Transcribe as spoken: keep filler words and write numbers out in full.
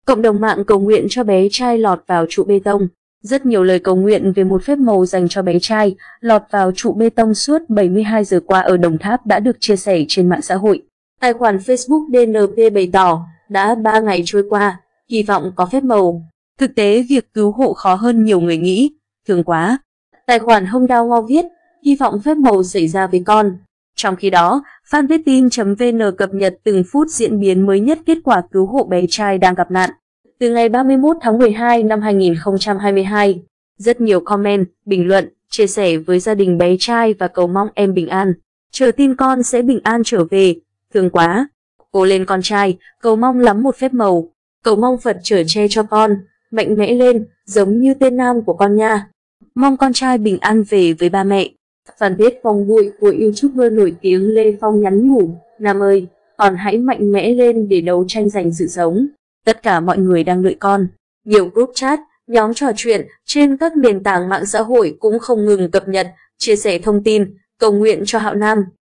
Cộng đồng mạng cầu nguyện cho bé trai lọt vào trụ bê tông. Rất nhiều lời cầu nguyện về một phép màu dành cho bé trai lọt vào trụ bê tông suốt bảy mươi hai giờ qua ở Đồng Tháp đã được chia sẻ trên mạng xã hội. Tài khoản Facebook đê en pê bày tỏ, đã ba ngày trôi qua, hy vọng có phép màu. Thực tế việc cứu hộ khó hơn nhiều người nghĩ, thương quá. Tài khoản Hông Đau Ngo viết, hy vọng phép màu xảy ra với con. Trong khi đó, fanpage tin.vn cập nhật từng phút diễn biến mới nhất kết quả cứu hộ bé trai đang gặp nạn. Từ ngày ba mươi mốt tháng mười hai năm hai nghìn không trăm hai mươi hai, rất nhiều comment, bình luận, chia sẻ với gia đình bé trai và cầu mong em bình an. Chờ tin con sẽ bình an trở về, thương quá. Cố lên con trai, cầu mong lắm một phép màu. Cầu mong Phật chở che cho con, mạnh mẽ lên, giống như tên nam của con nha. Mong con trai bình an về với ba mẹ. Fanpage Phong Bụi của YouTuber nổi tiếng Lê Phong nhắn nhủ, Nam ơi, con hãy mạnh mẽ lên để đấu tranh giành sự sống. Tất cả mọi người đang đợi con. Nhiều group chat, nhóm trò chuyện trên các nền tảng mạng xã hội cũng không ngừng cập nhật, chia sẻ thông tin, cầu nguyện cho Hạo Nam.